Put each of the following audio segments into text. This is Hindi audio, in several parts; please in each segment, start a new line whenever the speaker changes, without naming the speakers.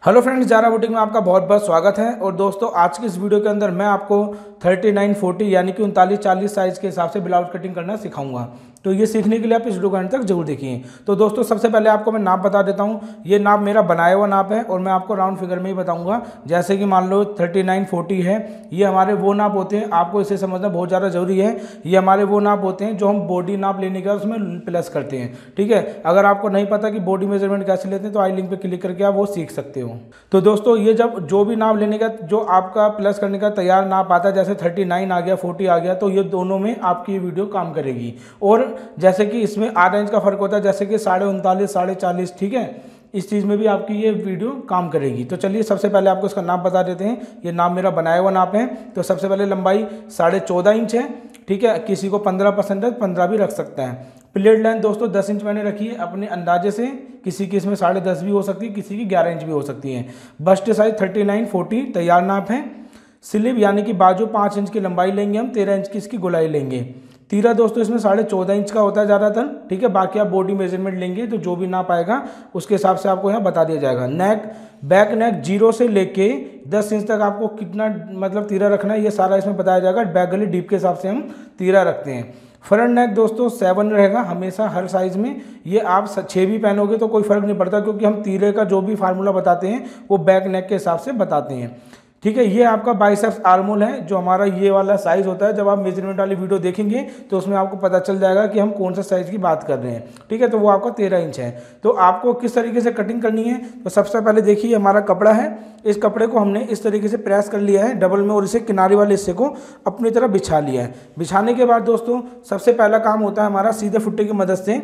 हेलो फ्रेंड्स, जारा बुटीक में आपका बहुत बहुत स्वागत है। और दोस्तों, आज की इस वीडियो के अंदर मैं आपको 39-40 यानी कि 39-40 साइज़ के हिसाब से ब्लाउज कटिंग करना सिखाऊंगा। तो ये सीखने के लिए आप इस वीडियो को अंत तक जरूर देखिए। तो दोस्तों, सबसे पहले आपको मैं नाप बता देता हूँ। ये नाप मेरा बनाया हुआ नाप है और मैं आपको राउंड फिगर में ही बताऊँगा। जैसे कि मान लो 39-40 है, ये हमारे वो नाप होते हैं, आपको इसे समझना बहुत ज़्यादा ज़रूरी है। ये हमारे वो नाप होते हैं जो हम बॉडी नाप लेने के बाद उसमें प्लस करते हैं। ठीक है, अगर आपको नहीं पता कि बॉडी मेजरमेंट कैसे लेते हैं तो आई लिंक पर क्लिक करके आप वो सीख सकते हो। तो दोस्तों, ये जब जो भी नाप लेने का जो आपका प्लस करने का तैयार नाप आता है, जैसे 39 आ गया, 40 आ गया, तो ये दोनों में आपकी ये वीडियो काम करेगी। और जैसे कि इसमें आधा इंच का फर्क होता है, जैसे कि 39.5, 40.5, ठीक है, इस चीज़ में भी आपकी ये वीडियो काम करेगी। तो चलिए सबसे पहले आपको इसका नाप बता देते हैं। ये नाप मेरा बनाया हुआ नाप है। तो सबसे पहले लंबाई 14.5 इंच है। ठीक है, किसी को 15 पसंद है 15 भी रख सकता है। प्लेट लेंथ दोस्तों 10 इंच मैंने रखी है अपने अंदाजे से। किसी की इसमें 10.5 भी हो सकती है, किसी की 11 इंच भी हो सकती है। बस्ट साइज 39-40 तैयार नाप है। स्लीव यानी कि बाजू 5 इंच की लंबाई लेंगे हम, 13 इंच की इसकी गोलाई लेंगे। तीरा दोस्तों इसमें 14.5 इंच का होता है ज़्यादातर। ठीक है, बाकी आप बॉडी मेजरमेंट लेंगे तो जो भी नाप आएगा उसके हिसाब से आपको यहाँ बता दिया जाएगा। नेक, बैक नेक 0 से लेके 10 इंच तक आपको कितना मतलब तीरा रखना है, ये सारा इसमें बताया जाएगा। बैक गले डीप के हिसाब से हम तीरा रखते हैं। फ्रंट नेक दोस्तों 7 रहेगा हमेशा हर साइज़ में। ये आप 6 भी पहनोगे तो कोई फ़र्क नहीं पड़ता, क्योंकि हम तीरे का जो भी फार्मूला बताते हैं वो बैक नेक के हिसाब से बताते हैं। ठीक है, ये आपका बाइसेप्स आर्मोल है, जो हमारा ये वाला साइज़ होता है। जब आप मेजरमेंट वाली वीडियो देखेंगे तो उसमें आपको पता चल जाएगा कि हम कौन सा साइज़ की बात कर रहे हैं। ठीक है, तो वो आपका 13 इंच है। तो आपको किस तरीके से कटिंग करनी है, तो सबसे पहले देखिए हमारा कपड़ा है। इस कपड़े को हमने इस तरीके से प्रेस कर लिया है डबल में, और इसे किनारे वाले हिस्से को अपनी तरफ बिछा लिया है। बिछाने के बाद दोस्तों सबसे पहला काम होता है हमारा, सीधे फुट्टे की मदद से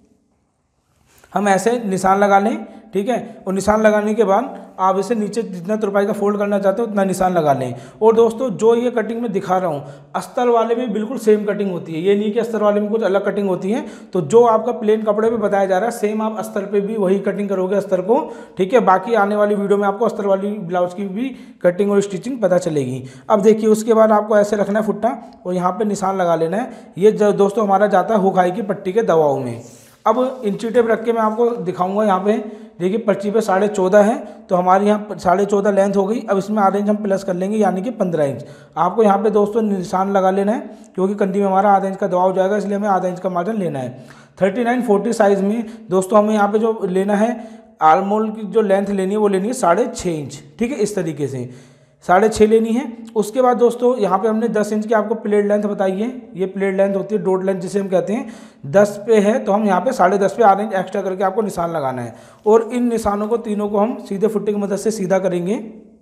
हम ऐसे निशान लगा लें। ठीक है, और निशान लगाने के बाद आप इसे नीचे जितना तुरपाई का फोल्ड करना चाहते हो उतना निशान लगा लें। और दोस्तों, जो ये कटिंग में दिखा रहा हूँ, अस्तर वाले में बिल्कुल सेम कटिंग होती है। ये नहीं कि अस्तर वाले में कुछ अलग कटिंग होती है। तो जो आपका प्लेन कपड़े पे बताया जा रहा है, सेम आप अस्तर पे भी वही कटिंग करोगे अस्तर को। ठीक है, बाकी आने वाली वीडियो में आपको अस्तर वाली ब्लाउज की भी कटिंग और स्टिचिंग पता चलेगी। अब देखिए, उसके बाद आपको ऐसे रखना है फुट्टा और यहाँ पर निशान लगा लेना है। ये दोस्तों हमारा जाता है हुक हाई की पट्टी के दबाव में। अब इंची टेप रख के मैं आपको दिखाऊंगा। यहाँ पे देखिए पर्ची पे 14.5 है, तो हमारे यहाँ 14.5 लेंथ हो गई। अब इसमें आधा इंच हम प्लस कर लेंगे यानी कि 15 इंच। आपको यहाँ पे दोस्तों निशान लगा लेना है, क्योंकि कंधी में हमारा आधा इंच का दबाव जाएगा, इसलिए हमें आधा इंच का मार्जिन लेना है। 39-40 साइज़ में दोस्तों हमें यहाँ पे जो लेना है, आर्मोल की जो लेंथ लेनी है वो लेनी है 6.5 इंच। ठीक है, इस तरीके से 6.5 लेनी है। उसके बाद दोस्तों यहाँ पे हमने 10 इंच की आपको प्लेट लेंथ बताई है। ये प्लेट लेंथ होती है डॉट लेंथ जिसे हम कहते हैं। 10 पे है तो हम यहाँ पे 10.5 पे आधा इंच एक्स्ट्रा करके आपको निशान लगाना है। और इन निशानों को तीनों को हम सीधे फुट्टे की मदद से सीधा करेंगे।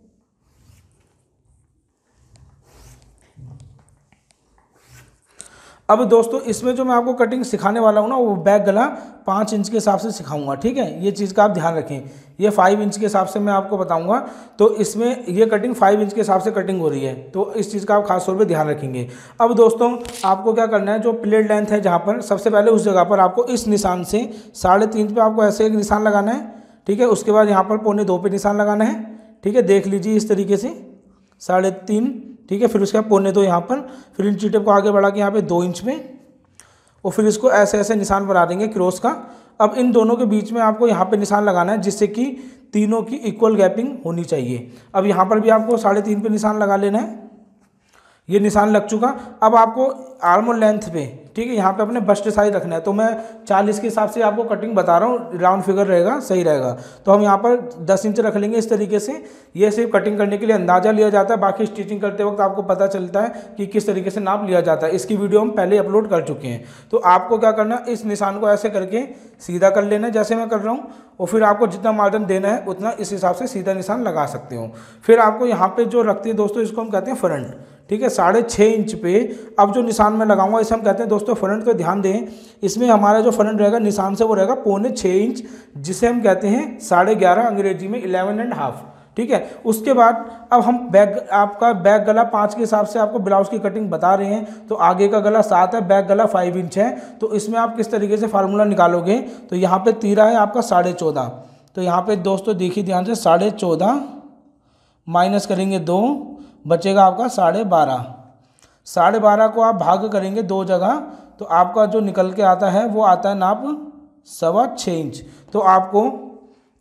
अब दोस्तों, इसमें जो मैं आपको कटिंग सिखाने वाला हूँ ना, वो बैक गला 5 इंच के हिसाब से सिखाऊंगा। ठीक है, ये चीज़ का आप ध्यान रखें। ये 5 इंच के हिसाब से मैं आपको बताऊंगा। तो इसमें ये कटिंग 5 इंच के हिसाब से कटिंग हो रही है, तो इस चीज़ का आप खास तौर पे ध्यान रखेंगे। अब दोस्तों, आपको क्या करना है, जो प्लेट लेंथ है जहाँ पर, सबसे पहले उस जगह पर आपको इस निशान से 3.5 पे आपको ऐसे एक निशान लगाना है। ठीक है, उसके बाद यहाँ पर 1.25 पे निशान लगाना है। ठीक है, देख लीजिए इस तरीके से 3.5। ठीक है, फिर उसके बाद 1.25 यहाँ पर, फिर इंची टेप को आगे बढ़ा के यहाँ पे 2 इंच में, और फिर इसको ऐसे ऐसे निशान बना देंगे क्रॉस का। अब इन दोनों के बीच में आपको यहाँ पे निशान लगाना है, जिससे कि तीनों की इक्वल गैपिंग होनी चाहिए। अब यहाँ पर भी आपको 3.5 पे निशान लगा लेना है। ये निशान लग चुका। अब आपको आर्मोल लेंथ पे, ठीक है, यहाँ पे अपने बस्ट साइज रखना है। तो मैं 40 के हिसाब से आपको कटिंग बता रहा हूँ, राउंड फिगर रहेगा, सही रहेगा। तो हम यहाँ पर 10 इंच रख लेंगे इस तरीके से। ये सिर्फ कटिंग करने के लिए अंदाज़ा लिया जाता है, बाकी स्टिचिंग करते वक्त आपको पता चलता है कि किस तरीके से नाप लिया जाता है। इसकी वीडियो हम पहले अपलोड कर चुके हैं। तो आपको क्या करना, इस निशान को ऐसे करके सीधा कर लेना है जैसे मैं कर रहा हूँ, और फिर आपको जितना मार्जिन देना है उतना इस हिसाब से सीधा निशान लगा सकते हो। फिर आपको यहाँ पे जो रखते हैं दोस्तों, इसको हम कहते हैं फ्रंट। ठीक है, 6.5 इंच पे अब जो निशान मैं लगाऊंगा इसे हम कहते हैं दोस्तों फ्रंट। तो ध्यान दें, इसमें हमारा जो फ्रंट रहेगा निशान से वो रहेगा 6.25 इंच, जिसे हम कहते हैं 11.5 अंग्रेजी में 11.5। ठीक है, उसके बाद अब हम आपका बैक गला 5 के हिसाब से आपको ब्लाउज की कटिंग बता रहे हैं। तो आगे का गला 7 है, बैक गला 5 इंच है। तो इसमें आप किस तरीके से फार्मूला निकालोगे, तो यहाँ पे तीरा है आपका 14.5। तो यहाँ पे दोस्तों देखिए ध्यान से, 14.5 माइनस करेंगे 2, बचेगा आपका 12.5। 12.5 को आप भाग करेंगे 2 जगह, तो आपका जो निकल के आता है वो आता है नाप 6.25 इंच। तो आपको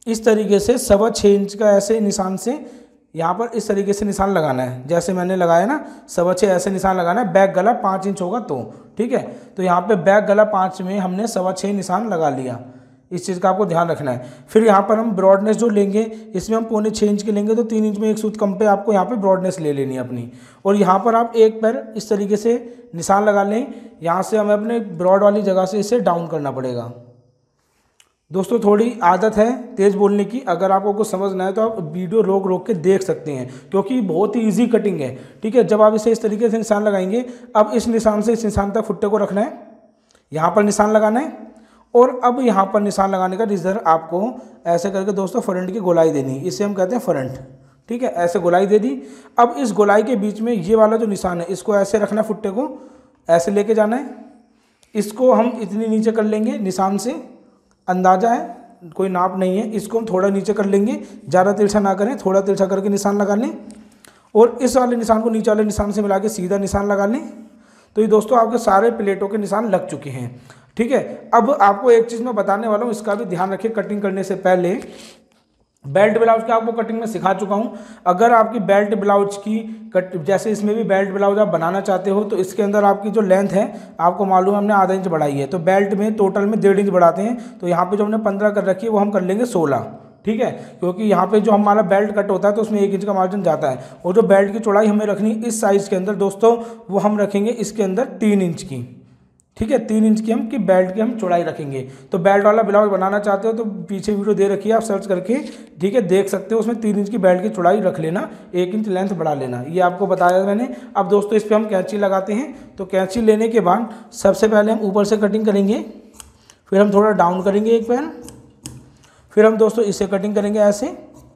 इस तरीके से 6.25 इंच का ऐसे निशान से यहाँ पर इस तरीके से निशान लगाना है, जैसे मैंने लगाया ना 6.25 ऐसे निशान लगाना है। बैक गला 5 इंच होगा तो ठीक है। तो यहाँ पे बैक गला 5 में हमने 6.25 निशान लगा लिया। इस चीज़ का आपको ध्यान रखना है। फिर यहाँ पर हम ब्रॉडनेस जो लेंगे, इसमें हम 0.25 इंच के लेंगे तो 3 इंच में एक सूत कम पे आपको यहाँ पे ब्रॉडनेस ले लेनी है अपनी। और यहाँ पर आप एक पैर इस तरीके से निशान लगा लें। यहाँ से हमें अपने ब्रॉड वाली जगह से इसे डाउन करना पड़ेगा। दोस्तों थोड़ी आदत है तेज़ बोलने की, अगर आपको कुछ समझना है तो आप वीडियो रोक रोक के देख सकते हैं, क्योंकि बहुत ही ईजी कटिंग है। ठीक है, जब आप इसे इस तरीके से निशान लगाएंगे, अब इस निशान से इस निशान तक फुट्टे को रखना है, यहाँ पर निशान लगाना है। और अब यहाँ पर निशान लगाने का रिजल्ट आपको ऐसे करके दोस्तों फ्रंट की गोलाई देनी, इसे हम कहते हैं फ्रंट। ठीक है, ऐसे गोलाई दे दी। अब इस गोलाई के बीच में ये वाला जो निशान है, इसको ऐसे रखना है, फुट्टे को ऐसे लेके जाना है। इसको हम इतनी नीचे कर लेंगे निशान से, अंदाजा है, कोई नाप नहीं है। इसको हम थोड़ा नीचे कर लेंगे, ज़्यादा तिरछा ना करें, थोड़ा तिरछा करके निशान लगा लें। और इस वाले निशान को नीचे वाले निशान से मिला के सीधा निशान लगा लें। तो ये दोस्तों आपके सारे प्लेटों के निशान लग चुके हैं। ठीक है, अब आपको एक चीज़ मैं बताने वाला हूँ, इसका भी ध्यान रखिए। कटिंग करने से पहले बेल्ट ब्लाउज की आपको कटिंग में सिखा चुका हूँ। अगर आपकी बेल्ट ब्लाउज की जैसे इसमें भी बेल्ट ब्लाउज आप बनाना चाहते हो, तो इसके अंदर आपकी जो लेंथ है आपको मालूम है हमने आधा इंच बढ़ाई है, तो बेल्ट में टोटल में 1.5 इंच बढ़ाते हैं। तो यहाँ पे जो हमने 15 कर रखी है वो हम कर लेंगे 16। ठीक है, क्योंकि यहाँ पे जो हमारा बेल्ट कट होता है तो उसमें 1 इंच का मार्जिन जाता है। और जो बेल्ट की चौड़ाई हमें रखनी इस साइज़ के अंदर दोस्तों, वो हम रखेंगे इसके अंदर 3 इंच की। ठीक है, 3 इंच की हम कि बेल्ट की हम चौड़ाई रखेंगे। तो बेल्ट वाला ब्लाउज बनाना चाहते हो तो पीछे वीडियो दे रखी है, आप सर्च करके ठीक है देख सकते हो। उसमें 3 इंच की बेल्ट की चौड़ाई रख लेना, 1 इंच लेंथ बढ़ा लेना, ये आपको बताया मैंने। अब दोस्तों इस पर हम कैंची लगाते हैं। तो कैंची लेने के बाद सबसे पहले हम ऊपर से कटिंग करेंगे, फिर हम थोड़ा डाउन करेंगे एक पैर, फिर हम दोस्तों इसे कटिंग करेंगे ऐसे,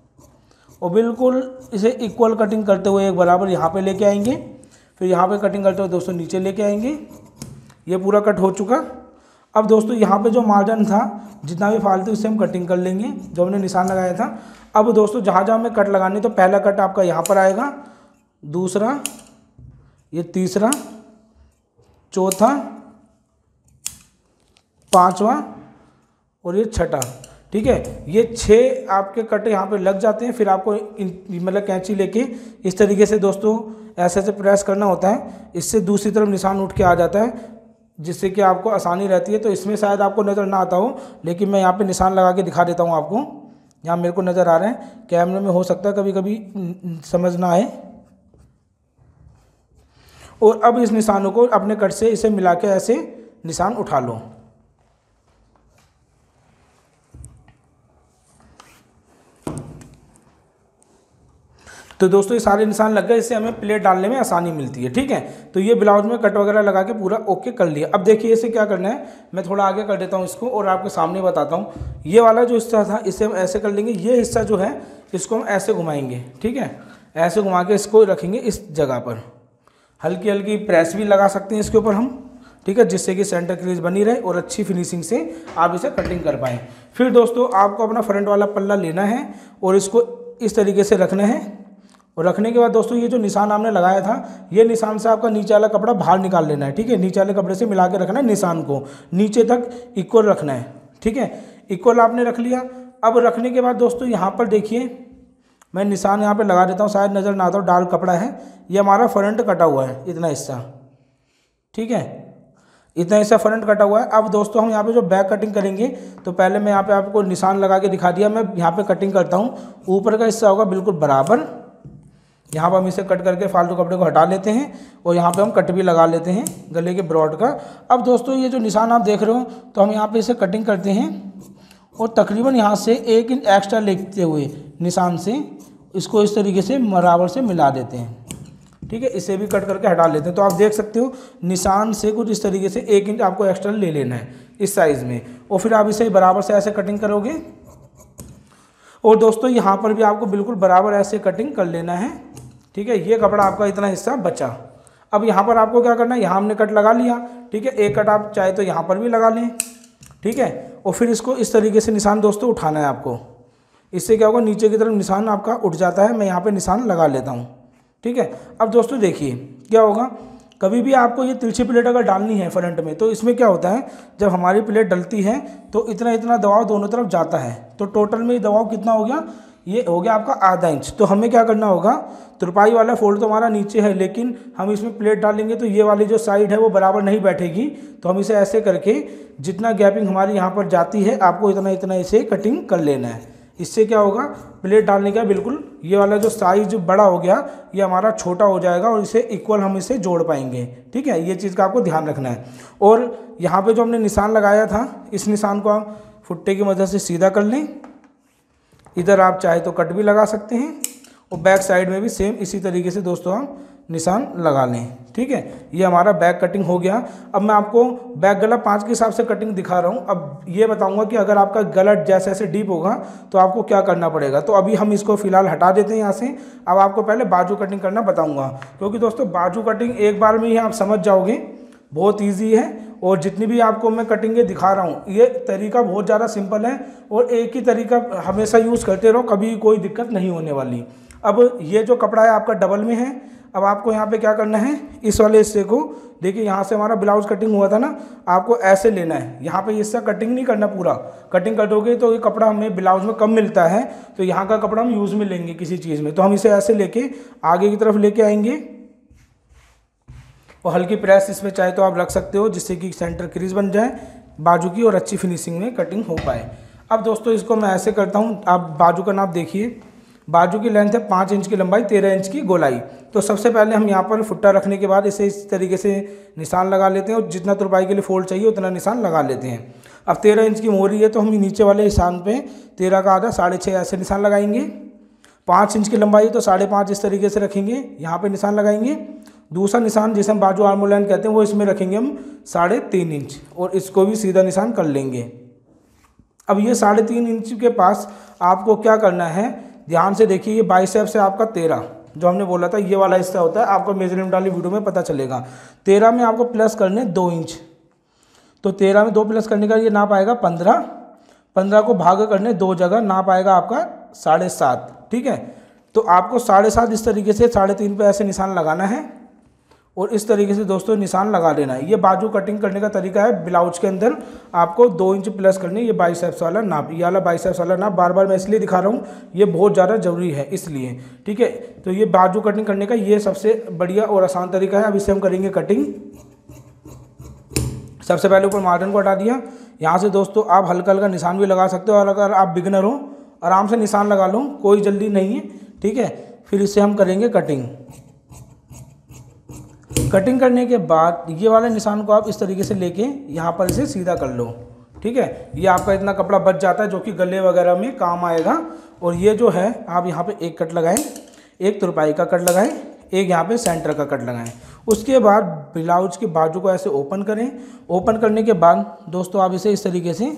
और बिल्कुल इसे इक्वल कटिंग करते हुए एक बराबर यहाँ पर लेके आएंगे। फिर यहाँ पर कटिंग करते हुए दोस्तों नीचे लेके आएंगे। ये पूरा कट हो चुका। अब दोस्तों यहाँ पे जो मार्जिन था जितना भी फालतू, इससे हम कटिंग कर लेंगे जो हमने निशान लगाया था। अब दोस्तों जहाँ जहाँ हमें कट लगाने, तो पहला कट आपका यहाँ पर आएगा, दूसरा, ये तीसरा, चौथा, पांचवा और ये छठा। ठीक है, ये 6 आपके कट यहाँ पे लग जाते हैं। फिर आपको मतलब कैंची लेके इस तरीके से दोस्तों ऐसे ऐसे प्रेस करना होता है, इससे दूसरी तरफ निशान उठ के आ जाता है, जिससे कि आपको आसानी रहती है। तो इसमें शायद आपको नज़र ना आता हो, लेकिन मैं यहाँ पे निशान लगा के दिखा देता हूँ आपको। यहाँ मेरे को नज़र आ रहे हैं, कैमरे में हो सकता है कभी कभी समझ ना आए। और अब इस निशानों को अपने कट से इसे मिला के ऐसे निशान उठा लो। तो दोस्तों ये सारे निशान लग गए, इससे हमें प्लेट डालने में आसानी मिलती है। ठीक है, तो ये ब्लाउज में कट वगैरह लगा के पूरा ओके कर लिया। अब देखिए इसे क्या करना है, मैं थोड़ा आगे कर देता हूँ इसको और आपके सामने बताता हूँ। ये वाला जो हिस्सा था इसे हम ऐसे कर लेंगे, ये हिस्सा जो है इसको हम ऐसे घुमाएंगे। ठीक है, ऐसे घुमा के इसको रखेंगे इस जगह पर, हल्की हल्की प्रेस भी लगा सकते हैं इसके ऊपर हम। ठीक है, जिससे कि सेंटर क्रीज बनी रहे और अच्छी फिनिशिंग से आप इसे कटिंग कर पाएँ। फिर दोस्तों आपको अपना फ्रंट वाला पल्ला लेना है और इसको इस तरीके से रखना है। और रखने के बाद दोस्तों ये जो निशान आपने लगाया था, ये निशान से आपका नीचे वाला कपड़ा बाहर निकाल लेना है। ठीक है, नीचे वाले कपड़े से मिला के रखना है, निशान को नीचे तक इक्वल रखना है। ठीक है, इक्वल आपने रख लिया। अब रखने के बाद दोस्तों यहाँ पर देखिए, मैं निशान यहाँ पे लगा देता हूँ, शायद नज़र ना आता हो, डाल कपड़ा है, ये हमारा फ्रंट कटा हुआ है इतना हिस्सा। ठीक है, इतना हिस्सा फ्रंट कटा हुआ है। अब दोस्तों हम यहाँ पे जो बैक कटिंग करेंगे, तो पहले मैं यहाँ पे आपको निशान लगा के दिखा दिया, मैं यहाँ पे कटिंग करता हूँ। ऊपर का हिस्सा होगा बिल्कुल बराबर, यहाँ पर हम इसे कट करके फालतू कपड़े को हटा लेते हैं और यहाँ पे हम कट भी लगा लेते हैं गले के ब्रॉड का। अब दोस्तों ये जो निशान आप देख रहे हो, तो हम यहाँ पे इसे कटिंग करते हैं और तकरीबन यहाँ से 1 इंच एक्स्ट्रा लेते हुए निशान से इसको इस तरीके से बराबर से मिला देते हैं। ठीक है, इसे भी कट करके हटा लेते हैं। तो आप देख सकते हो निशान से कुछ इस तरीके से 1 इंच आपको एक्स्ट्रा ले लेना है इस साइज़ में, और फिर आप इसे बराबर से ऐसे कटिंग करोगे। और दोस्तों यहाँ पर भी आपको बिल्कुल बराबर ऐसे कटिंग कर लेना है। ठीक है, ये कपड़ा आपका इतना हिस्सा बचा। अब यहाँ पर आपको क्या करना है, यहाँ हमने कट लगा लिया। ठीक है, एक कट आप चाहे तो यहाँ पर भी लगा लें। ठीक है, और फिर इसको इस तरीके से निशान दोस्तों उठाना है आपको। इससे क्या होगा, नीचे की तरफ निशान आपका उठ जाता है। मैं यहाँ पे निशान लगा लेता हूँ। ठीक है, अब दोस्तों देखिए क्या होगा, कभी भी आपको ये तिरछी प्लेट अगर डालनी है फ्रंट में, तो इसमें क्या होता है, जब हमारी प्लेट डलती है तो इतना इतना दबाव दोनों तरफ जाता है, तो टोटल में दबाव कितना हो गया, ये हो गया आपका आधा इंच। तो हमें क्या करना होगा, तुरपाई वाला फोल्ड तो हमारा नीचे है, लेकिन हम इसमें प्लेट डालेंगे तो ये वाली जो साइड है वो बराबर नहीं बैठेगी। तो हम इसे ऐसे करके जितना गैपिंग हमारी यहाँ पर जाती है, आपको इतना इतना इसे कटिंग कर लेना है। इससे क्या होगा, प्लेट डालने का बिल्कुल ये वाला जो साइज बड़ा हो गया ये हमारा छोटा हो जाएगा और इसे इक्वल हम इसे जोड़ पाएंगे। ठीक है, ये चीज़ का आपको ध्यान रखना है। और यहाँ पे जो हमने निशान लगाया था, इस निशान को आप फुट्टे की मदद से सीधा कर लें। इधर आप चाहे तो कट भी लगा सकते हैं, और बैक साइड में भी सेम इसी तरीके से दोस्तों हम निशान लगा लें। ठीक है, ये हमारा बैक कटिंग हो गया। अब मैं आपको बैक गला 5 के हिसाब से कटिंग दिखा रहा हूँ। अब ये बताऊँगा कि अगर आपका गला जैसे जैसे डीप होगा तो आपको क्या करना पड़ेगा। तो अभी हम इसको फिलहाल हटा देते हैं यहाँ से। अब आपको पहले बाजू कटिंग करना बताऊँगा, क्योंकि दोस्तों बाजू कटिंग एक बार में ही आप समझ जाओगे, बहुत ईजी है। और जितनी भी आपको मैं कटिंगें दिखा रहा हूँ, ये तरीका बहुत ज़्यादा सिंपल है और एक ही तरीका हमेशा यूज़ करते रहो, कभी कोई दिक्कत नहीं होने वाली। अब ये जो कपड़ा है आपका डबल में है। अब आपको यहाँ पे क्या करना है, इस वाले हिस्से को देखिए, यहाँ से हमारा ब्लाउज कटिंग हुआ था ना, आपको ऐसे लेना है। यहाँ पे इससे कटिंग नहीं करना, पूरा कटिंग करोगे तो ये कपड़ा हमें ब्लाउज में कम मिलता है, तो यहाँ का कपड़ा हम यूज़ में लेंगे किसी चीज़ में। तो हम इसे ऐसे लेके आगे की तरफ लेके आएंगे और हल्की प्रेस इसमें चाहे तो आप रख सकते हो, जिससे कि सेंटर क्रीज बन जाए बाजू की और अच्छी फिनिशिंग में कटिंग हो पाए। अब दोस्तों इसको मैं ऐसे करता हूँ, आप बाजू का नाप देखिए। बाजू की लेंथ है 5 इंच की लंबाई, 13 इंच की गोलाई। तो सबसे पहले हम यहाँ पर फुट्टा रखने के बाद इसे इस तरीके से निशान लगा लेते हैं और जितना तुरपाई के लिए फोल्ड चाहिए उतना निशान लगा लेते हैं। अब 13 इंच की मोहरी है, तो हम नीचे वाले निशान पे 13 का आधा 6.5 ऐसे निशान लगाएंगे। 5 इंच की लंबाई तो 5.5 इस तरीके से रखेंगे, यहाँ पर निशान लगाएंगे। दूसरा निशान जिसे हम बाजू आर्म लाइन कहते हैं वो इसमें रखेंगे हम 3.5 इंच, और इसको भी सीधा निशान कर लेंगे। अब ये 3.5 इंच के पास आपको क्या करना है, ध्यान से देखिए, ये बाइसेप से आपका 13 जो हमने बोला था ये वाला हिस्सा होता है, आपको मेजरमेंट वाली वीडियो में पता चलेगा। 13 में आपको प्लस करने 2 इंच, तो 13 में 2 प्लस करने का ये नाप आएगा 15। 15 को भाग करने 2 जगह, नाप आएगा आपका 7.5। ठीक है, तो आपको 7.5 इस तरीके से 3.5 पे ऐसे निशान लगाना है और इस तरीके से दोस्तों निशान लगा लेना है। ये बाजू कटिंग करने का तरीका है। ब्लाउज के अंदर आपको 2 इंच प्लस करने, ये बाइसेप्स वाला नाप, ये वाला बाइसेप्स वाला नाप बार बार मैं इसलिए दिखा रहा हूँ, ये बहुत ज़्यादा ज़रूरी है इसलिए। ठीक है, तो ये बाजू कटिंग करने का ये सबसे बढ़िया और आसान तरीका है। अब इससे हम करेंगे कटिंग। सबसे पहले ऊपर मार्जिन को हटा दिया। यहाँ से दोस्तों आप हल्का हल्का निशान भी लगा सकते हो, और अगर आप बिगनर हो आराम से निशान लगा लो, कोई जल्दी नहीं है। ठीक है, फिर इससे हम करेंगे कटिंग। कटिंग करने के बाद ये वाले निशान को आप इस तरीके से लेके यहाँ पर इसे सीधा कर लो। ठीक है, ये आपका इतना कपड़ा बच जाता है जो कि गले वगैरह में काम आएगा। और ये जो है आप यहाँ पे एक कट लगाएं, एक तुरपाई का कट लगाएं, एक यहाँ पे सेंटर का कट लगाएं। उसके बाद ब्लाउज के बाजू को ऐसे ओपन करें। ओपन करने के बाद दोस्तों आप इसे इस तरीके से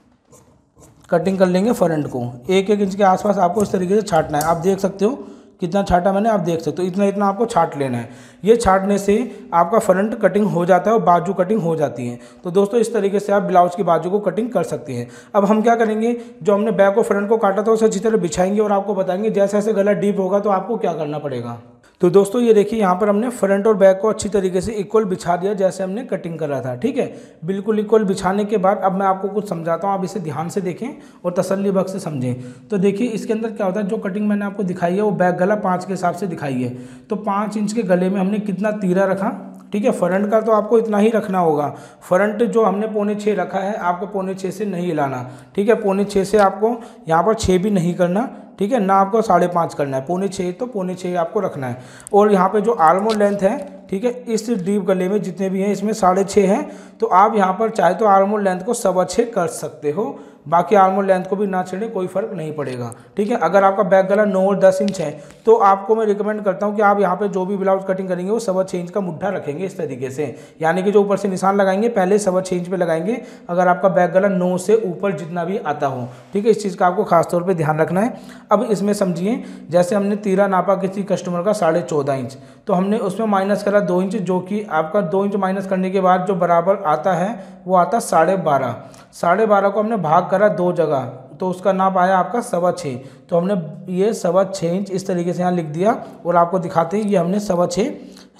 कटिंग कर लेंगे। फ्रंट को 1-1 इंच के आसपास आपको इस तरीके से छाटना है। आप देख सकते हो कितना छाटा मैंने, आप देख सकते हो इतना इतना आपको छाट लेना है। ये छाटने से आपका फ्रंट कटिंग हो जाता है और बाजू कटिंग हो जाती है। तो दोस्तों इस तरीके से आप ब्लाउज की बाजू को कटिंग कर सकते हैं। अब हम क्या करेंगे, जो हमने बैक और फ्रंट को काटा था उसे अच्छी तरह बिछाएंगे और आपको बताएंगे जैसे जैसे गला डीप होगा तो आपको क्या करना पड़ेगा। तो दोस्तों ये देखिए, यहाँ पर हमने फ्रंट और बैक को अच्छी तरीके से इक्वल बिछा दिया जैसे हमने कटिंग करा था। ठीक है, बिल्कुल इक्वल बिछाने के बाद अब मैं आपको कुछ समझाता हूँ, आप इसे ध्यान से देखें और तसल्ली बख्श से समझें। तो देखिए इसके अंदर क्या होता है, जो कटिंग मैंने आपको दिखाई है वो बैक गला 5 के हिसाब से दिखाई है। तो 5 इंच के गले में हमने कितना तीरा रखा। ठीक है, फ्रंट का तो आपको इतना ही रखना होगा। फ्रंट जो हमने 5.25 रखा है, आपको 5.25 से नहीं हिलाना। ठीक है, 5.25 से आपको यहाँ पर 6 भी नहीं करना। ठीक है, ना आपको 5.5 करना है, 5.25 तो 5.25 आपको रखना है। और यहाँ पे जो आर्मोल लेंथ है, ठीक है, इस डीप गले में जितने भी हैं इसमें 6.5 हैं। तो आप यहाँ पर चाहे तो आर्मोल लेंथ को 6.25 कर सकते हो, बाकी आर्मोल लेंथ को भी ना छेड़े, कोई फर्क नहीं पड़ेगा। ठीक है, अगर आपका बैक गला 9 और 10 इंच है तो आपको मैं रिकमेंड करता हूँ कि आप यहाँ पे जो भी ब्लाउज कटिंग करेंगे वो 6.25 इंच का मुट्ठा रखेंगे इस तरीके से, यानी कि जो ऊपर से निशान लगाएंगे पहले 6.25 इंच पे लगाएंगे, अगर आपका बैक गला 9 से ऊपर जितना भी आता हो। ठीक है, इस चीज़ का आपको खासतौर पर ध्यान रखना है। अब इसमें समझिए, जैसे हमने तीरा नापा किसी कस्टमर का 14.5 इंच, तो हमने उसमें माइनस करा 2 इंच, जो कि आपका 2 इंच माइनस करने के बाद जो बराबर आता है वो आता 12.5। 12.5 को हमने भाग करा 2 जगह, तो उसका नाप आया आपका 6.25। तो हमने ये 6.25 इंच इस तरीके से यहाँ लिख दिया और आपको दिखाते हैं ये हमने 6.25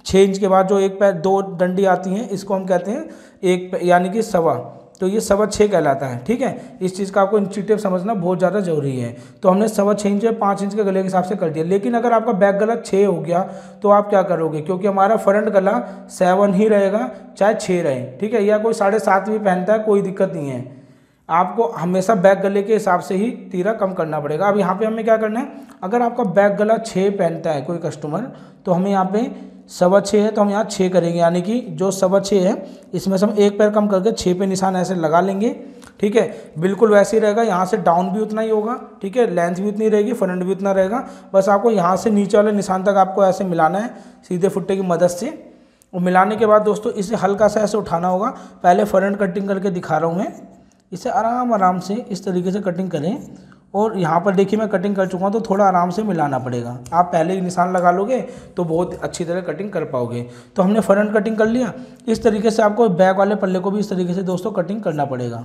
6 इंच के बाद जो एक पैर 2 डंडी आती हैं इसको हम कहते हैं एक यानी कि सवा, तो ये 6.25 कहलाता है। ठीक है, इस चीज़ का आपको इंची टेप समझना बहुत ज़्यादा जरूरी है। तो हमने 6.25 इंच या 5 इंच के गले के हिसाब से कर दिया। लेकिन अगर आपका बैक गला 6 हो गया तो आप क्या करोगे, क्योंकि हमारा फ्रंट गला 7 ही रहेगा चाहे 6 रहे। ठीक है, या कोई 7.5 भी पहनता है कोई दिक्कत नहीं है, आपको हमेशा बैक गले के हिसाब से ही तीरा कम करना पड़ेगा। अब यहाँ पे हमें क्या करना है, अगर आपका बैक गला 6 पहनता है कोई कस्टमर, तो हमें यहाँ पे 6.25 है तो हम यहाँ 6 करेंगे, यानी कि जो 6.25 है इसमें से हम एक पैर कम करके 6 पे निशान ऐसे लगा लेंगे। ठीक है, बिल्कुल वैसे ही रहेगा, यहाँ से डाउन भी उतना ही होगा। ठीक है, लेंथ भी उतनी रहेगी, फ्रंट भी उतना रहेगा। बस आपको यहाँ से नीचे वाले निशान तक आपको ऐसे मिलाना है सीधे फुट्टे की मदद से। और मिलाने के बाद दोस्तों इसे हल्का सा ऐसे उठाना होगा। पहले फ्रंट कटिंग करके दिखा रहा हूँ मैं, इसे आराम से इस तरीके से कटिंग करें। और यहाँ पर देखिए मैं कटिंग कर चुका हूँ, तो थोड़ा आराम से मिलाना पड़ेगा। आप पहले ही निशान लगा लोगे तो बहुत अच्छी तरह कटिंग कर पाओगे। तो हमने फ्रंट कटिंग कर लिया, इस तरीके से आपको बैक वाले पल्ले को भी इस तरीके से दोस्तों कटिंग करना पड़ेगा।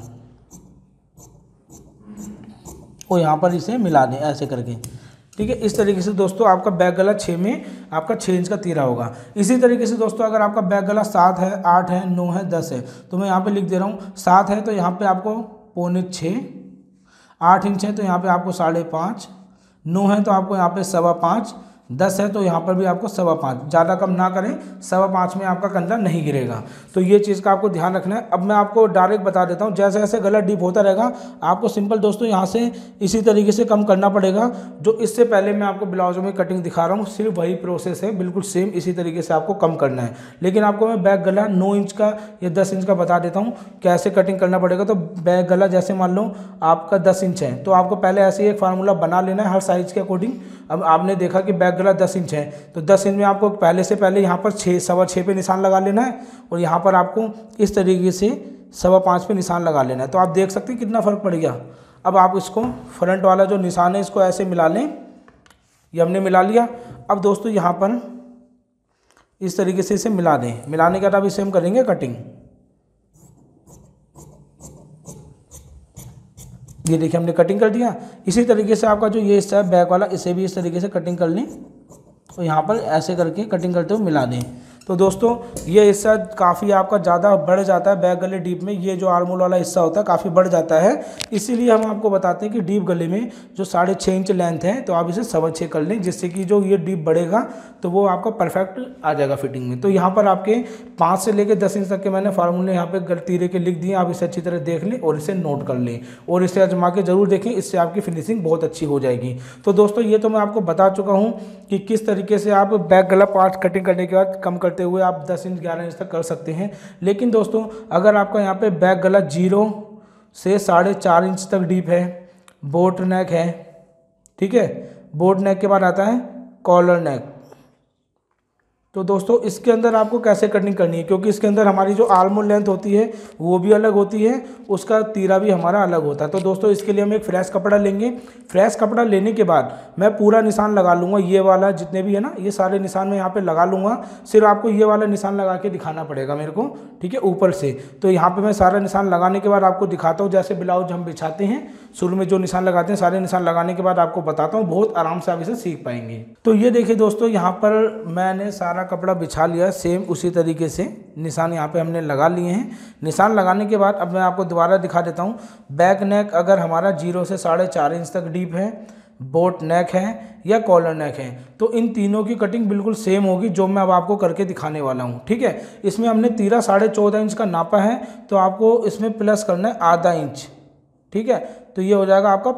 और यहाँ पर इसे मिला दें ऐसे करके। ठीक है, इस तरीके से दोस्तों आपका बैक गला 6 में आपका 6 इंच का तीरा होगा। इसी तरीके से दोस्तों अगर आपका बैक गला 7 है, 8 है, 9 है, 10 है, तो मैं यहाँ पे लिख दे रहा हूँ। 7 है तो यहाँ पे आपको 5.25, 8 इंच है तो यहाँ पे आपको 5.5, 9 है तो आपको यहाँ पे 5.25, 10 है तो यहाँ पर भी आपको 5.25, ज़्यादा कम ना करें, 5.25 में आपका कंधा नहीं गिरेगा। तो ये चीज़ का आपको ध्यान रखना है। अब मैं आपको डायरेक्ट बता देता हूँ, जैसे जैसे गला डीप होता रहेगा आपको सिंपल दोस्तों यहाँ से इसी तरीके से कम करना पड़ेगा। जो इससे पहले मैं आपको ब्लाउजों में कटिंग दिखा रहा हूँ सिर्फ वही प्रोसेस है, बिल्कुल सेम इसी तरीके से आपको कम करना है। लेकिन आपको मैं बैक गला 9 इंच का या 10 इंच का बता देता हूँ कैसे कटिंग करना पड़ेगा। तो बैक गला जैसे मान लो आपका 10 इंच है तो आपको पहले ऐसे ही एक फार्मूला बना लेना है हर साइज़ के अकॉर्डिंग। अब आपने देखा कि बैक गला 10 इंच है तो 10 इंच में आपको पहले से पहले यहाँ पर 6.25 पे निशान लगा लेना है और यहाँ पर आपको इस तरीके से 5.25 पे निशान लगा लेना है। तो आप देख सकते हैं कितना फ़र्क पड़ गया। अब आप इसको फ्रंट वाला जो निशान है इसको ऐसे मिला लें, ये हमने मिला लिया। अब दोस्तों यहाँ पर इस तरीके से इसे मिला दें। मिलाने के बाद अब इसे हम करेंगे कटिंग। ये देखिए हमने कटिंग कर दिया। इसी तरीके से आपका जो ये हिस्सा है बैक वाला इसे भी इस तरीके से कटिंग कर लें और यहाँ पर ऐसे करके कटिंग करते हुए मिला दें। तो दोस्तों ये हिस्सा काफ़ी आपका ज़्यादा बढ़ जाता है बैक गले डीप में, ये जो आर्मोल वाला हिस्सा होता है काफ़ी बढ़ जाता है। इसीलिए हम आपको बताते हैं कि डीप गले में जो 6.5 इंच लेंथ है तो आप इसे 6.25 कर लें, जिससे कि जो ये डीप बढ़ेगा तो वो आपका परफेक्ट आ जाएगा फिटिंग में। तो यहाँ पर आपके 5 से लेकर 10 इंच तक के मैंने फार्मूले यहाँ पे तीरे के लिख दिए, आप इसे अच्छी तरह देख लें और इसे नोट कर लें और इसे आजमा के जरूर देखें, इससे आपकी फिनिशिंग बहुत अच्छी हो जाएगी। तो दोस्तों ये तो मैं आपको बता चुका हूँ कि किस तरीके से आप बैक गला पार्ट कटिंग करने के बाद कम करते हुए आप 10 इंच 11 इंच तक कर सकते हैं। लेकिन दोस्तों अगर आपका यहाँ पे बैक गला 0 से 4.5 इंच तक डीप है, बोट नेक है, ठीक है, बोट नेक के बाद आता है कॉलर नेक, तो दोस्तों इसके अंदर आपको कैसे कटिंग करनी है, क्योंकि इसके अंदर हमारी जो आर्मोल लेंथ होती है वो भी अलग होती है, उसका तीरा भी हमारा अलग होता है। तो दोस्तों इसके लिए हम एक फ्रेश कपड़ा लेंगे। फ्रेश कपड़ा लेने के बाद मैं पूरा निशान लगा लूँगा, ये वाला जितने भी है ना ये सारे निशान मैं यहाँ पे लगा लूँगा। सिर्फ आपको ये वाला निशान लगा के दिखाना पड़ेगा मेरे को, ठीक है, ऊपर से। तो यहाँ पर मैं सारा निशान लगाने के बाद आपको दिखाता हूँ, जैसे ब्लाउज हम बिछाते हैं शुरू में जो निशान लगाते हैं, सारे निशान लगाने के बाद आपको बताता हूँ, बहुत आराम से आप इसे सीख पाएंगे। तो ये देखिए दोस्तों यहाँ पर मैंने सारा कपड़ा बिछा लिया, सेम उसी तरीके से निशान यहाँ पे हमने लगा लिए हैं। निशान लगाने के बाद अब मैं आपको दोबारा दिखा देता हूँ। बैक नेक अगर हमारा 0 से 4.5 इंच तक डीप है, बोट नेक है या कॉलर नेक है, तो इन तीनों की कटिंग बिल्कुल सेम होगी जो मैं अब आपको करके दिखाने वाला हूँ, ठीक है। इसमें हमने तीरा 14.5 इंच का नापा है, तो आपको इसमें प्लस करना है आधा इंच, ठीक है। तो ये हो जाएगा आपका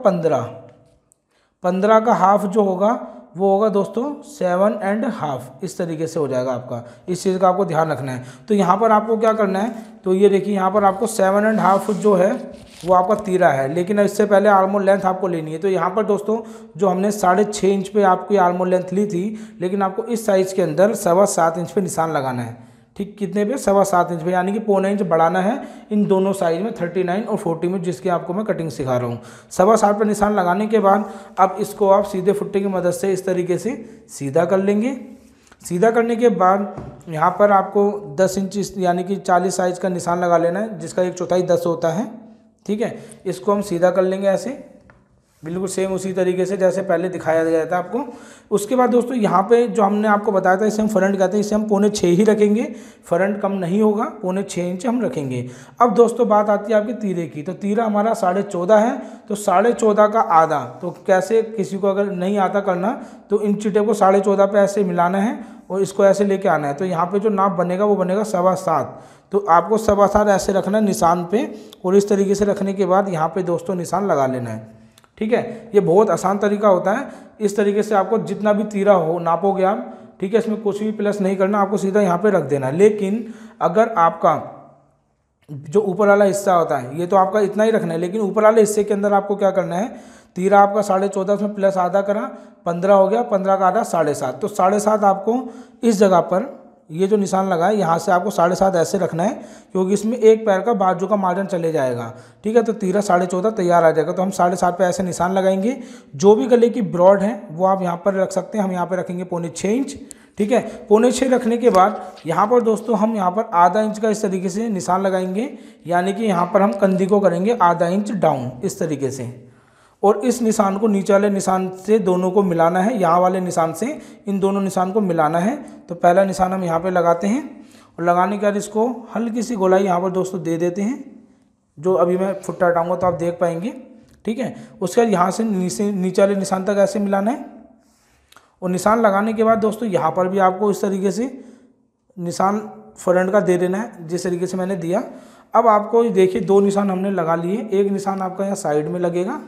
15 का हाफ जो होगा वो होगा दोस्तों 7.5, इस तरीके से हो जाएगा आपका। इस चीज़ का आपको ध्यान रखना है। तो यहाँ पर आपको क्या करना है, तो ये देखिए यहाँ पर आपको 7.5 जो है वो आपका तीरा है, लेकिन इससे पहले आर्मोल लेंथ आपको लेनी है। तो यहाँ पर दोस्तों जो हमने 6.5 इंच पे आपकी आर्मोल लेंथ ली थी, लेकिन आपको इस साइज़ के अंदर 7.25 इंच पे निशान लगाना है, ठीक, कितने पे 7.25 इंच पे, यानी कि 0.25 इंच बढ़ाना है इन दोनों साइज में, 39 और 40 में, जिसकी आपको मैं कटिंग सिखा रहा हूँ। 7.25 पे निशान लगाने के बाद अब इसको आप सीधे फुट्टे की मदद से इस तरीके से सीधा कर लेंगे। सीधा करने के बाद यहाँ पर आपको 10 इंच यानी कि 40 साइज़ का निशान लगा लेना है, जिसका 1/4 10 होता है, ठीक है। इसको हम सीधा कर लेंगे ऐसे, बिल्कुल सेम उसी तरीके से जैसे पहले दिखाया गया था आपको। उसके बाद दोस्तों यहाँ पे जो हमने आपको बताया था इसे हम फ्रंट कहते हैं, इसे हम 5.5 ही रखेंगे, फ्रंट कम नहीं होगा, 5.5 इंच हम रखेंगे। अब दोस्तों बात आती है आपके तीरे की, तो तीरा हमारा 14.5 है, तो 14.5 का आधा, तो कैसे किसी को अगर नहीं आता करना तो इंची टेप को 14.5 पे ऐसे मिलाना है और इसको ऐसे लेके आना है। तो यहाँ पे जो नाप बनेगा वो बनेगा 7.25, तो आपको 7.25 ऐसे रखना है निशान पे, और इस तरीके से रखने के बाद यहाँ पे दोस्तों निशान लगा लेना है। ठीक है, ये बहुत आसान तरीका होता है। इस तरीके से आपको जितना भी तीरा हो नापोगे आप, ठीक है, इसमें कुछ भी प्लस नहीं करना, आपको सीधा यहाँ पे रख देना है। लेकिन अगर आपका जो ऊपर वाला हिस्सा होता है ये तो आपका इतना ही रखना है, लेकिन ऊपर वाले हिस्से के अंदर आपको क्या करना है, तीरा आपका 14.5 उसमें प्लस आधा करा 15 हो गया, 15 का आधा 7.5, तो 7.5 आपको इस जगह पर ये जो निशान लगा है यहाँ से आपको 7.5 ऐसे रखना है, क्योंकि इसमें एक पैर का बाजू का मार्जिन चले जाएगा। ठीक है, तो तीरा 14.5 तैयार आ जाएगा। तो हम 7.5 पे ऐसे निशान लगाएंगे। जो भी गले की ब्रॉड है वो आप यहाँ पर रख सकते हैं, हम यहाँ पर रखेंगे 5.5 इंच। ठीक है, 5.5 रखने के बाद यहाँ पर दोस्तों हम यहाँ पर आधा इंच का इस तरीके से निशान लगाएंगे, यानी कि यहाँ पर हम कंधी को करेंगे आधा इंच डाउन इस तरीके से, और इस निशान को नीचे वाले निशान से दोनों को मिलाना है, यहाँ वाले निशान से इन दोनों निशान को मिलाना है। तो पहला निशान हम यहाँ पे लगाते हैं, और लगाने के बाद इसको हल्की सी गोलाई यहाँ पर दोस्तों दे देते हैं, जो अभी मैं फुट्टा हटाऊँगा तो आप देख पाएंगे। ठीक है, उसके बाद यहाँ से नीचे वाले निशान तक ऐसे मिलाना है, और निशान लगाने के बाद दोस्तों यहाँ पर भी आपको इस तरीके से निशान फ्रंट का दे देना है, जिस तरीके से मैंने दिया। अब आपको देखिए 2 निशान हमने लगा लिए, एक निशान आपका यहाँ साइड में लगेगा,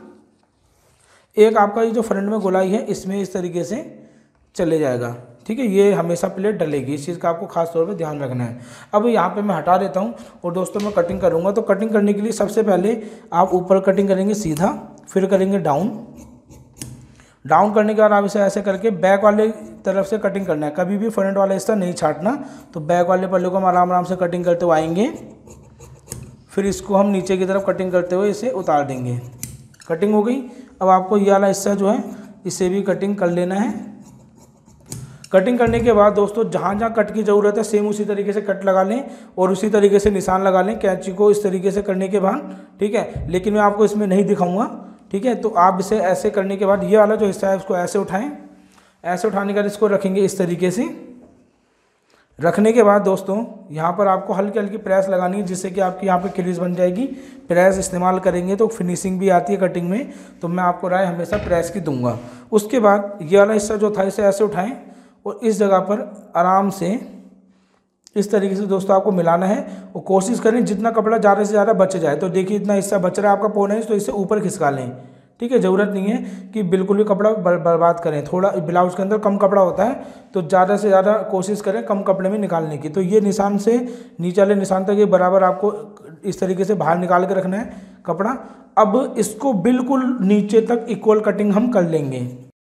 एक आपका ये जो फ्रंट में गोलाई है इसमें इस तरीके से चले जाएगा। ठीक है, ये हमेशा प्लेट डलेगी, इस चीज़ का आपको खास तौर पे ध्यान रखना है। अब यहाँ पे मैं हटा देता हूँ और दोस्तों मैं कटिंग करूँगा। तो कटिंग करने के लिए सबसे पहले आप ऊपर कटिंग करेंगे सीधा, फिर करेंगे डाउन। डाउन करने के बाद आप इसे ऐसे करके बैक वाले तरफ से कटिंग करना है, कभी भी फ्रंट वाला हिस्सा नहीं छाटना। तो बैक वाले पल्ले को हम आराम आराम से कटिंग करते हुए आएंगे, फिर इसको हम नीचे की तरफ कटिंग करते हुए इसे उतार देंगे। कटिंग हो गई। अब आपको ये वाला हिस्सा जो है इसे भी कटिंग कर लेना है। कटिंग करने के बाद दोस्तों जहाँ जहाँ कट की ज़रूरत है सेम उसी तरीके से कट लगा लें, और उसी तरीके से निशान लगा लें कैंची को इस तरीके से करने के बाद। ठीक है, लेकिन मैं आपको इसमें नहीं दिखाऊंगा। ठीक है, तो आप इसे ऐसे करने के बाद ये वाला जो हिस्सा है उसको ऐसे उठाएं, ऐसे उठाने के बाद इसको रखेंगे इस तरीके से। रखने के बाद दोस्तों यहाँ पर आपको हल्की हल्की प्रेस लगानी है, जिससे कि आपकी यहाँ पे क्रीज बन जाएगी। प्रेस इस्तेमाल करेंगे तो फिनिशिंग भी आती है कटिंग में, तो मैं आपको राय हमेशा प्रेस की दूंगा। उसके बाद ये वाला हिस्सा जो था इसे ऐसे उठाएं, और इस जगह पर आराम से इस तरीके से दोस्तों आपको मिलाना है, और कोशिश करें जितना कपड़ा ज़्यादा से ज़्यादा बच जाए। तो देखिए इतना हिस्सा बच रहा है आपका 1.5 इंच, तो इसे ऊपर खिसका लें। ठीक है, ज़रूरत नहीं है कि बिल्कुल भी कपड़ा बर्बाद करें। थोड़ा ब्लाउज के अंदर कम कपड़ा होता है, तो ज़्यादा से ज़्यादा कोशिश करें कम कपड़े में निकालने की। तो ये निशान से नीचे वाले निशान तक ये बराबर आपको इस तरीके से बाहर निकाल के रखना है कपड़ा। अब इसको बिल्कुल नीचे तक इक्वल कटिंग हम कर लेंगे।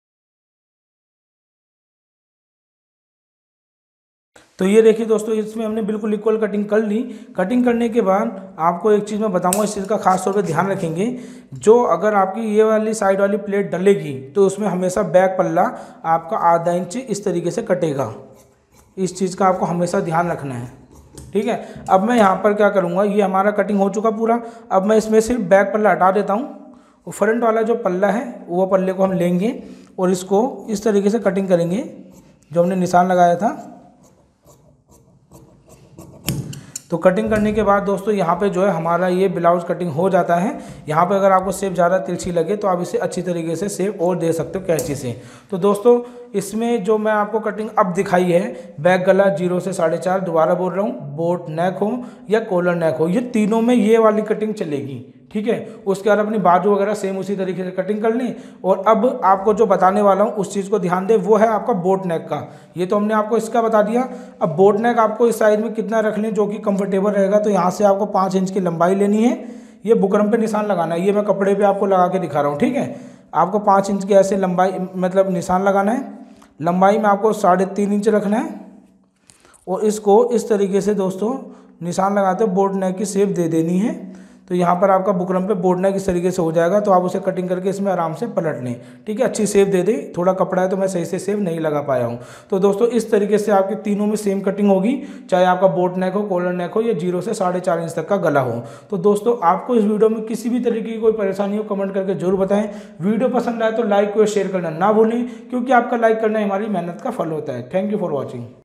तो ये देखिए दोस्तों, इसमें हमने बिल्कुल इक्वल कटिंग कर ली। कटिंग करने के बाद आपको एक चीज़ मैं बताऊंगा, इस चीज़ का खास तौर पे ध्यान रखेंगे। जो अगर आपकी ये वाली साइड वाली प्लेट डलेगी तो उसमें हमेशा बैक पल्ला आपका आधा इंच इस तरीके से कटेगा। इस चीज़ का आपको हमेशा ध्यान रखना है। ठीक है, अब मैं यहाँ पर क्या करूँगा, ये हमारा कटिंग हो चुका पूरा। अब मैं इसमें सिर्फ बैक पल्ला हटा देता हूँ, और फ्रंट वाला जो पल्ला है वो पल्ले को हम लेंगे और इसको इस तरीके से कटिंग करेंगे जो हमने निशान लगाया था। तो कटिंग करने के बाद दोस्तों यहाँ पे जो है हमारा ये ब्लाउज कटिंग हो जाता है। यहाँ पे अगर आपको शेप ज़्यादा तिरछी लगे तो आप इसे अच्छी तरीके से शेप और दे सकते हो कैंची से। तो दोस्तों इसमें जो मैं आपको कटिंग अब दिखाई है, बैक गला 0 से 4.5, दोबारा बोल रहा हूँ, बोट नेक हो या कॉलर नेक हो, ये तीनों में ये वाली कटिंग चलेगी। ठीक है, उसके बाद अपनी बाजू वगैरह सेम उसी तरीके से कटिंग कर लें। और अब आपको जो बताने वाला हूँ उस चीज़ को ध्यान दें, वो है आपका बोट नेक का। ये तो हमने आपको इसका बता दिया। अब बोट नेक आपको इस साइड में कितना रख लें जो कि कंफर्टेबल रहेगा। तो यहाँ से आपको 5 इंच की लंबाई लेनी है। ये बुकरम पे निशान लगाना है, ये मैं कपड़े पे आपको लगा के दिखा रहा हूँ। ठीक है, आपको 5 इंच की ऐसे लंबाई मतलब निशान लगाना है। लंबाई में आपको 3.5 इंच रखना है, और इसको इस तरीके से दोस्तों निशान लगाते बोट नेक की शेप दे देनी है। तो यहाँ पर आपका बुकरम पे बोर्ड नेक इस तरीके से हो जाएगा। तो आप उसे कटिंग करके इसमें आराम से पलट लें, ठीक है। अच्छी शेप दे दें, थोड़ा कपड़ा है तो मैं सही से शेप नहीं लगा पाया हूँ। तो दोस्तों इस तरीके से आपके तीनों में सेम कटिंग होगी, चाहे आपका बोट नेक हो, कॉलर नेक हो या 0 से 4.5 इंच तक का गला हो। तो दोस्तों आपको इस वीडियो में किसी भी तरीके की कोई परेशानी हो कमेंट करके जरूर बताएं। वीडियो पसंद आए तो लाइक और शेयर करना ना भूलें, क्योंकि आपका लाइक करना हमारी मेहनत का फल होता है। Thank you for watching.